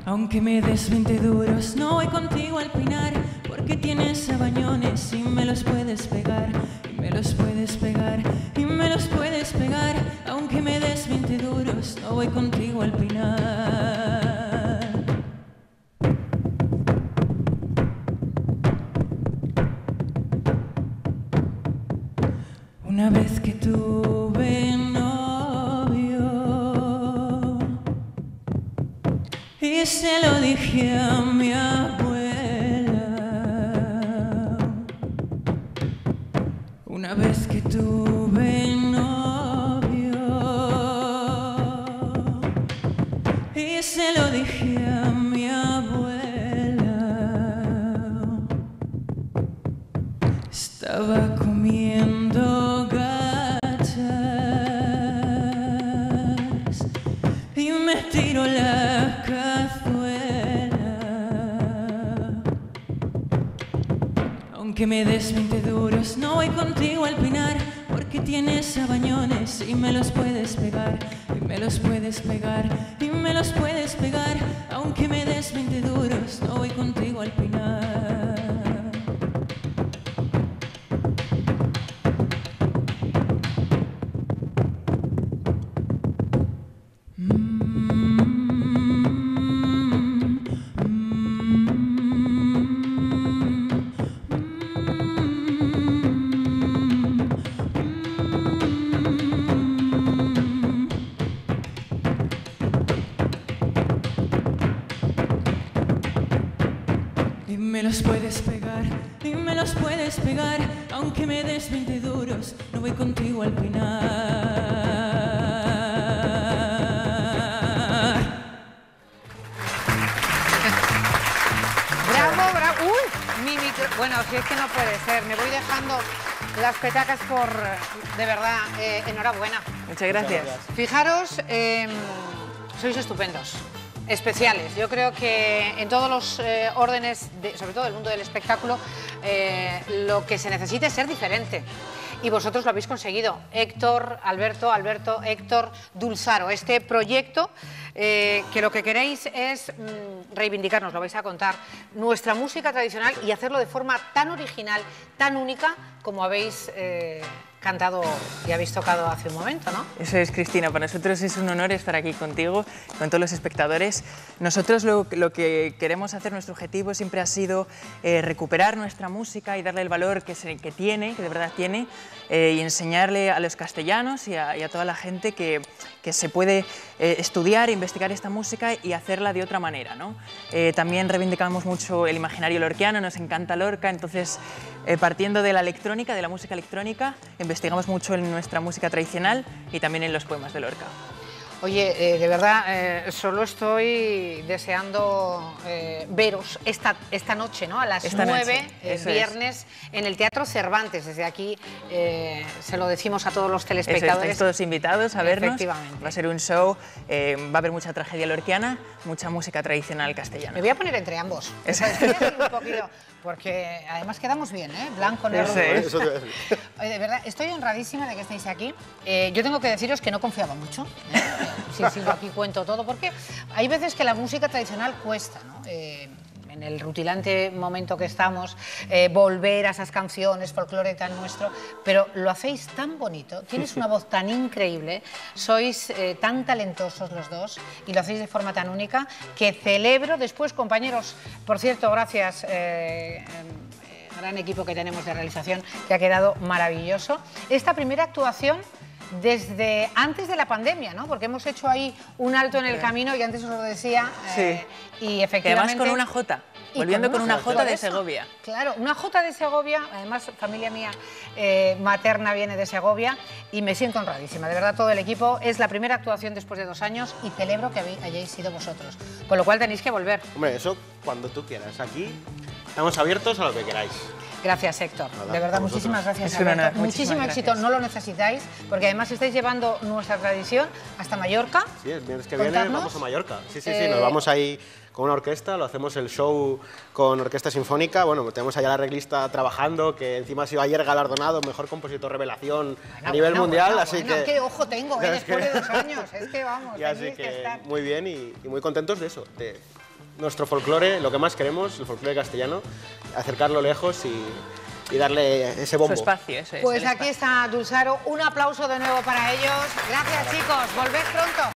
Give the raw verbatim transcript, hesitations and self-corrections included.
Aunque me des veinte duros, no voy contigo al pinar, porque tienes sabañones y me los puedes pegar, y me los puedes pegar, y me los puedes pegar. Aunque me des veinte duros, no voy contigo al pinar. Una vez que tuve novio y se lo dije a mi abuela. Una vez que tuve novio y se lo dije a mi abuela. Estaba comiendo gachas y me tiró la cazuela. Aunque me des veinte duros, no voy contigo al pinar, porque tienes sabañones y me los puedes pegar, y me los puedes pegar, y me los puedes pegar. Aunque me des veinte duros, no voy contigo al pinar. Y me los puedes pegar, y me los puedes pegar. Aunque me des veinte duros, no voy contigo al pinar. Bravo, bravo. Uy, mi micro... Bueno, si es que no puede ser. Me voy dejando las petacas por... De verdad, eh, enhorabuena. Muchas gracias. Fijaros, eh, sois estupendos. Especiales. Yo creo que en todos los eh, órdenes, de, sobre todo del mundo del espectáculo, eh, lo que se necesita es ser diferente. Y vosotros lo habéis conseguido. Héctor, Alberto, Alberto, Héctor, Dulzaro. Este proyecto eh, que lo que queréis es mmm, reivindicarnos, lo vais a contar, nuestra música tradicional y hacerlo de forma tan original, tan única como habéis eh, cantado y habéis tocado hace un momento, ¿no? Eso es, Cristina. Para nosotros es un honor estar aquí contigo, con todos los espectadores. Nosotros lo, lo que queremos hacer, nuestro objetivo siempre ha sido eh, recuperar nuestra música y darle el valor que, se, que tiene, que de verdad tiene, eh, y enseñarle a los castellanos y a, y a toda la gente que, que se puede eh, estudiar, investigar esta música y hacerla de otra manera, ¿no? Eh, también reivindicamos mucho el imaginario lorquiano, nos encanta Lorca, entonces eh, partiendo de la electrónica, de la música electrónica, investigamos mucho en nuestra música tradicional y también en los poemas de Lorca. Oye, eh, de verdad, eh, solo estoy deseando eh, veros esta, esta noche, ¿no? A las esta nueve, noche, eh, viernes, es. en el Teatro Cervantes. Desde aquí eh, se lo decimos a todos los telespectadores. Eso, estáis todos invitados a vernos. Efectivamente. Va a ser un show, eh, va a haber mucha tragedia lorquiana, mucha música tradicional castellana. Me voy a poner entre ambos. Eso. Un poquito, porque además quedamos bien, ¿eh? Blanco, negro. Eso es. Oye, de verdad, estoy honradísima de que estéis aquí. Eh, yo tengo que deciros que no confiaba mucho. ¿eh? Sí, sí, yo aquí cuento todo, porque hay veces que la música tradicional cuesta, ¿no? Eh, en el rutilante momento que estamos, eh, volver a esas canciones, folclore tan nuestro, pero lo hacéis tan bonito, tienes una voz tan increíble, sois eh, tan talentosos los dos y lo hacéis de forma tan única que celebro después, compañeros, por cierto, gracias, eh, eh, gran equipo que tenemos de realización, que ha quedado maravilloso, esta primera actuación desde antes de la pandemia, ¿no? Porque hemos hecho ahí un alto en el camino y antes os lo decía. Eh, sí. Y efectivamente... Además con una Jota, volviendo con una Jota de Segovia. Claro, una Jota de Segovia, además familia mía eh, materna viene de Segovia y me siento honradísima. De verdad, todo el equipo, es la primera actuación después de dos años y celebro que hayáis sido vosotros. Con lo cual tenéis que volver. Hombre, eso cuando tú quieras. Aquí estamos abiertos a lo que queráis. Gracias, Héctor. Nada, de verdad, muchísimas gracias. Es un honor. Muchísimo éxito, no lo necesitáis, porque además estáis llevando nuestra tradición hasta Mallorca. Sí, el viernes que viene Contarnos. vamos a Mallorca. Sí, sí, Eh... sí, nos vamos ahí con una orquesta, lo hacemos el show con orquesta sinfónica. Bueno, tenemos allá la arreglista trabajando, que encima ha sido ayer galardonado, mejor compositor revelación bueno, a nivel bueno, mundial, bueno, así bueno, que... qué ojo tengo, ¿eh? Después de dos años, es que vamos, y así tenéis que, que estar. muy bien y, y muy contentos de eso, de nuestro folclore, lo que más queremos, el folclore castellano, acercarlo lejos y, y darle ese bombo. Su espacio, eso es. Pues aquí está Dulzaro, un aplauso de nuevo para ellos. Gracias, chicos, volved pronto.